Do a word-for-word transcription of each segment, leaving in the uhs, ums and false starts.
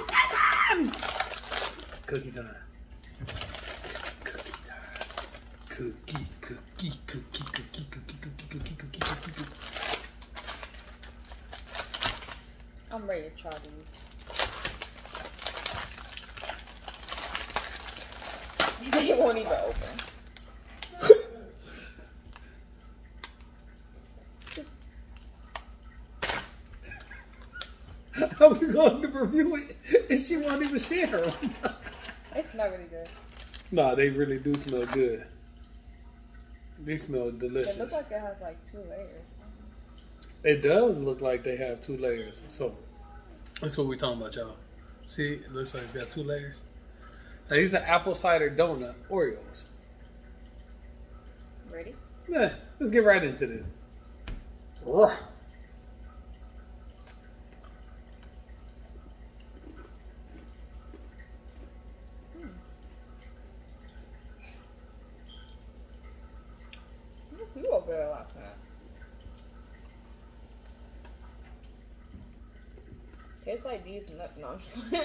PlayStation! Cookie time. Cookie time. Cookie, cookie, cookie, cookie, cookie, cookie, cookie, cookie, cookie, cookie. I'm ready to try these. They won't even open. I was going to review it, and she won't even share them. They smell really good. Nah, they really do smell good. They smell delicious. It looks like it has like two layers. It does look like they have two layers. So, that's what we're talking about, y'all. See, it looks like it's got two layers. Now, these are apple cider donut Oreos. Ready? Yeah, let's get right into this. Roar. You over there last night. Tastes like these nut nonchalant.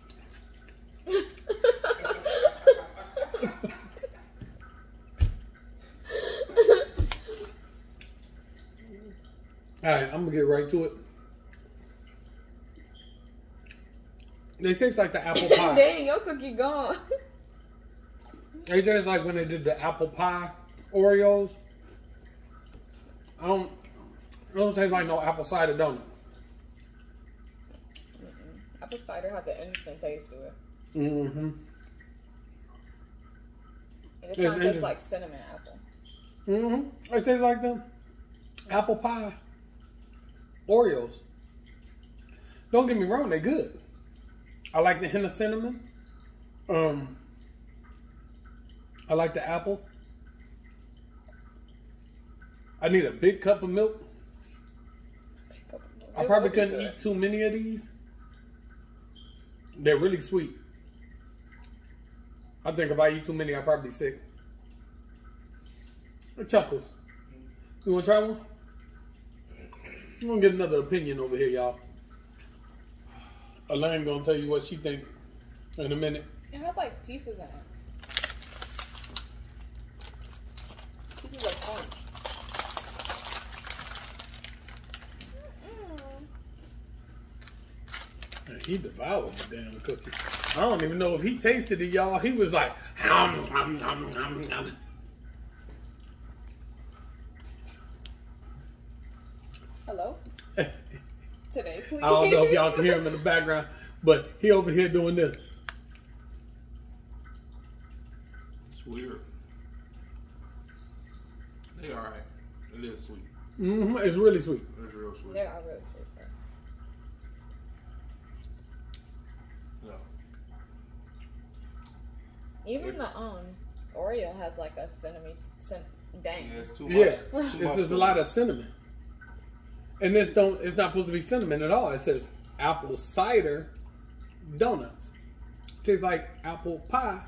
Alright, I'm gonna get right to it. They taste like the apple pie. Dang, your cookie gone. They taste like when they did the apple pie Oreos. I don't, it don't taste like no apple cider donut. Mm-mm. Apple cider has an interesting taste to it. Mm-hmm. And it It's sounds just interesting. like cinnamon apple. Mm-hmm. It tastes like the apple pie Oreos. Don't get me wrong, they're good. I like the hint of cinnamon. Um, I like the apple. I need a big cup of milk. I probably couldn't eat too many of these. They're really sweet. I think if I eat too many, I'll probably be sick. Chuckles. You want to try one? I'm going to get another opinion over here, y'all. Elaine going to tell you what she think in a minute. It has like pieces in it. Pieces of corn. And he devoured the damn cookie. I don't even know if he tasted it, y'all. He was like, hum, hum, hum, hum, hum. Hello? Today, please. I don't know if y'all can hear him in the background, but he over here doing this. It's weird. They alright. It is sweet. Mm-hmm. It's really sweet. It's real sweet. They are really sweet. Yeah. Even If- the um Oreo has like a cinnamon, cin- dang. Yeah, it's too Yeah, much. Too it's much just a lot of cinnamon. And this don't, it's not supposed to be cinnamon at all. It says apple cider donuts. It tastes like apple pie.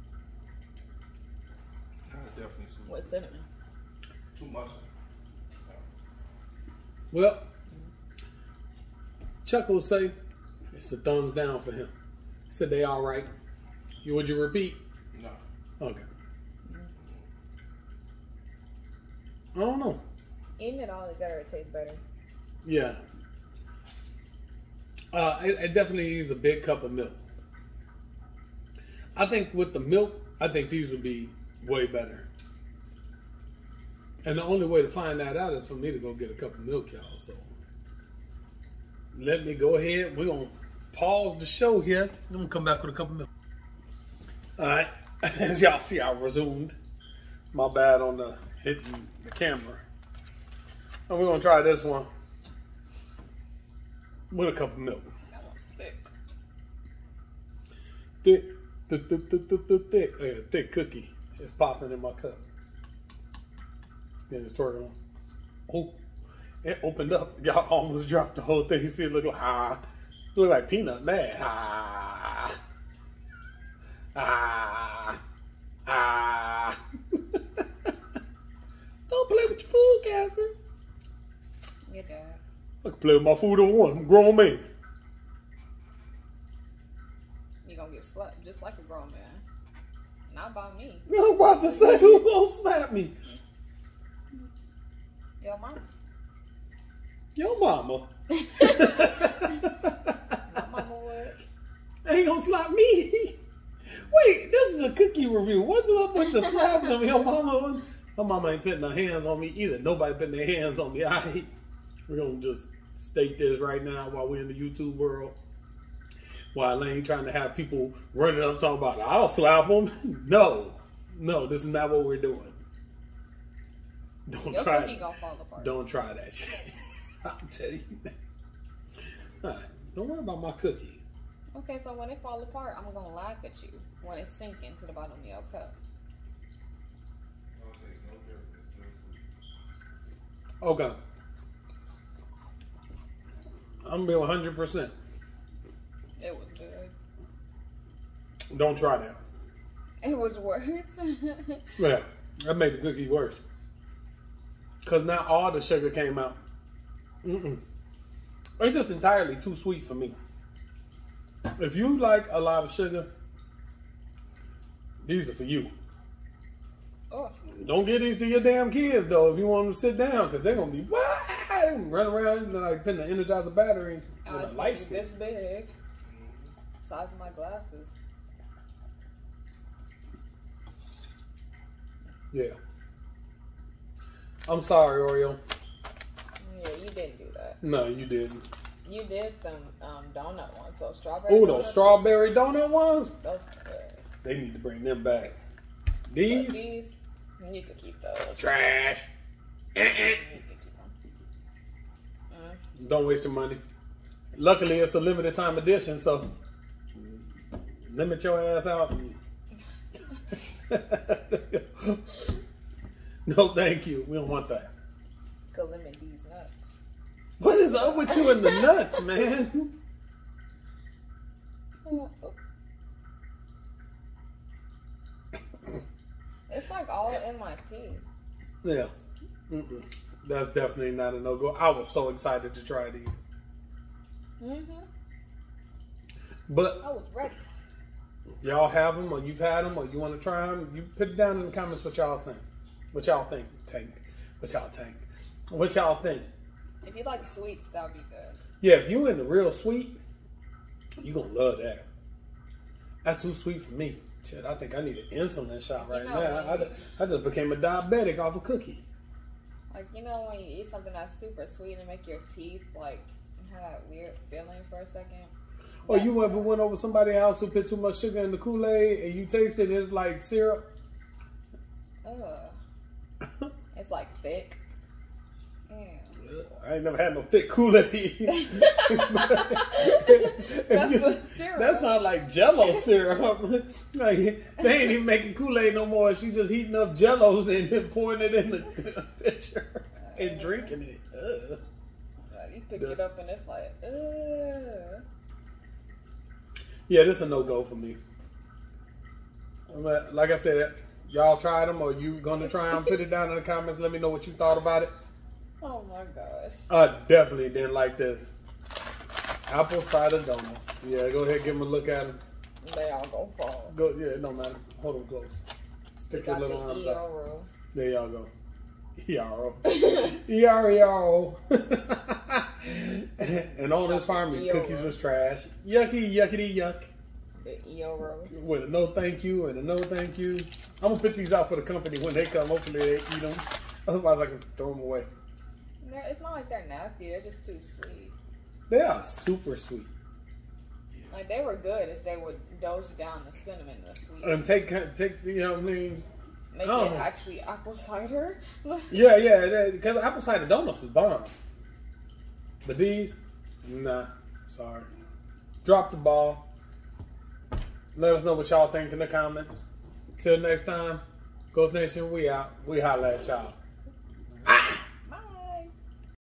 That's definitely sweet. With cinnamon. Too much. Well, Chuck will say it's a thumbs down for him. He said they all right. You would you repeat? No. Okay. I don't know. Eating it all together, it tastes better. Yeah. Uh, it, it definitely needs a big cup of milk. I think with the milk, I think these would be way better. And the only way to find that out is for me to go get a cup of milk, y'all. So let me go ahead. We're going to pause the show here. I'm going to come back with a cup of milk. All right. As y'all see, I resumed. My bad on the hitting the camera. And we're going to try this one with a cup of milk. That one's thick. Thick, thick, thick, thick, thick, thick, thick, yeah, thick cookie. It's popping in my cup. Then it's twerking on. Oh, it opened up. Y'all almost dropped the whole thing. You see it look like, ah, look like peanut man. Ah, ah, ah. Don't play with your food, Casper. Your dad. I can play with my food over one. I'm a grown man. gonna get slapped just like a grown man. Not by me. I'm about to say, who gonna slap me? Yo, mama. Your mama. My mama would. Ain't gonna slap me. Wait, this is a cookie review. What's up with the slaps on your mama? Her mama ain't putting her hands on me either. Nobody putting their hands on me. I, we're gonna just state this right now while we're in the YouTube world. While I ain't trying to have people running up talking about, I'll slap them. No, no, this is not what we're doing. Don't Your try cookie it. gonna fall apart. Don't try that shit. I'll tell you that. All right, don't worry about my cookie. Okay, so when it fall apart, I'm gonna laugh at you when it sink into the bottom of your cup. Don't taste no different. It's still sweet. Okay. I'm gonna be one hundred percent. It was good. Don't try that. It was worse. Yeah, that made the cookie worse. Because now all the sugar came out. Mm-mm. It's just entirely too sweet for me. If you like a lot of sugar, these are for you. Oh, Don't give these to your damn kids, though, if you want them to sit down, because they're going to be, what? They're gonna run around like putting an Energizer battery oh with it's a gonna light be stick. this big. Size of my glasses. Yeah. I'm sorry, Oreo. Yeah, you didn't do that. No, you didn't. You did them um, donut ones, those strawberry. Oh, donuts. those strawberry donut ones? Those are good. They need to bring them back. But These? these, you could keep those. Trash. You could keep them. Mm. Don't waste your money. Luckily, it's a limited time edition, so limit your ass out. No, thank you. We don't want that. Could limit these nuts. What is up with you and the nuts, man? Oh. It's like all in my teeth. Yeah. Mm-mm. That's definitely not a no-go. I was so excited to try these. Mm-hmm. But I was ready. y'all have them, or you've had them, or you want to try them, you put it down in the comments what y'all think. What y'all think, Tank? What y'all think? What y'all think? If you like sweets, that'd be good. Yeah, if you into real sweet, you gonna love that. That's too sweet for me. Shit, I think I need an insulin shot right You know, now. when you- I, I just became a diabetic off a cookie. Like, you know when you eat something that's super sweet and make your teeth, like, have that weird feeling for a second? Or you That's- ever went over somebody's house who put too much sugar in the Kool-Aid and you tasted it's like syrup? Ugh. It's like thick. Ew. I ain't never had no thick Kool-Aid. If That's you- the syrup. that sounds like Jello syrup. Like they ain't even making Kool-Aid no more. She just heating up Jellos and then pouring it in the pitcher and drinking it. Ugh. Like, you pick it up and it's like, ugh. Yeah, this is a no-go for me. But like I said, y'all tried them or you gonna try them? Put it down in the comments. Let me know what you thought about it. Oh my gosh. I definitely didn't like this. Apple cider donuts. Yeah, go ahead, give them a look at them. They all gonna fall. Go, yeah, it don't matter. Hold them close. Stick your Got little the arms out. Eoro. There y'all go. E R O. E R E R O. And on this farm, these cookies was trash. Yucky, yuckity, yuck. The Eoro. With a no thank you and a no thank you. I'm going to put these out for the company when they come. Hopefully they eat them. Otherwise I can throw them away. They're, it's not like they're nasty. They're just too sweet. They are super sweet. Like, they were good if they would dose down the cinnamon and the sweet. And take, take you know what I mean? Make oh. it actually apple cider. Yeah, yeah, because apple cider donuts is bomb. But these, nah, sorry. Drop the ball. Let us know what y'all think in the comments. Till next time, Ghost Nation, we out. We holla at y'all.